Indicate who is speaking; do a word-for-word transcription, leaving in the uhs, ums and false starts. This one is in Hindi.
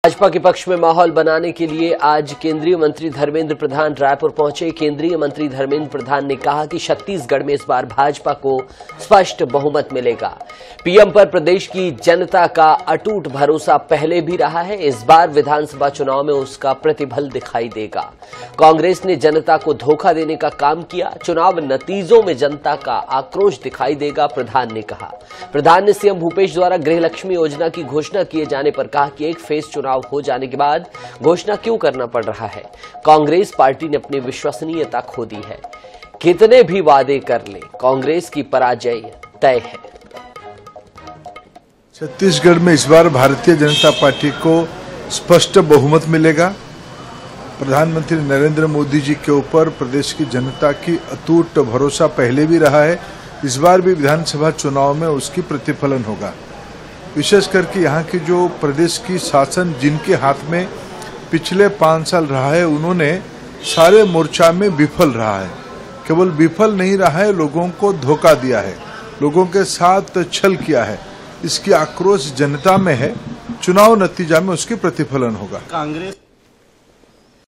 Speaker 1: भाजपा के पक्ष में माहौल बनाने के लिए आज केंद्रीय मंत्री धर्मेंद्र प्रधान रायपुर पहुंचे। केंद्रीय मंत्री धर्मेंद्र प्रधान ने कहा कि छत्तीसगढ़ में इस बार भाजपा को स्पष्ट बहुमत मिलेगा। पीएम पर प्रदेश की जनता का अटूट भरोसा पहले भी रहा है, इस बार विधानसभा चुनाव में उसका प्रतिफल दिखाई देगा। कांग्रेस ने जनता को धोखा देने का काम किया, चुनाव नतीजों में जनता का आक्रोश दिखाई देगा, प्रधान ने कहा। प्रधान ने सीएम भूपेश द्वारा गृहलक्ष्मी योजना की घोषणा किए जाने पर कहा कि एक फेज चुनाव हो जाने के बाद घोषणा क्यों करना पड़ रहा है। कांग्रेस पार्टी ने अपनी विश्वसनीयता खो दी है, कितने भी वादे कर ले, कांग्रेस की पराजय तय है।
Speaker 2: छत्तीसगढ़ में इस बार भारतीय जनता पार्टी को स्पष्ट बहुमत मिलेगा। प्रधानमंत्री नरेंद्र मोदी जी के ऊपर प्रदेश की जनता की अटूट भरोसा पहले भी रहा है, इस बार भी विधानसभा चुनाव में उसकी प्रतिफलन होगा। विशेष करके यहाँ की जो प्रदेश की शासन जिनके हाथ में पिछले पाँच साल रहा है, उन्होंने सारे मोर्चा में विफल रहा है। केवल विफल नहीं रहा है, लोगों को धोखा दिया है, लोगों के साथ छल किया है। इसकी आक्रोश जनता में है, चुनाव नतीजा में उसकी प्रतिफलन होगा।
Speaker 3: कांग्रेस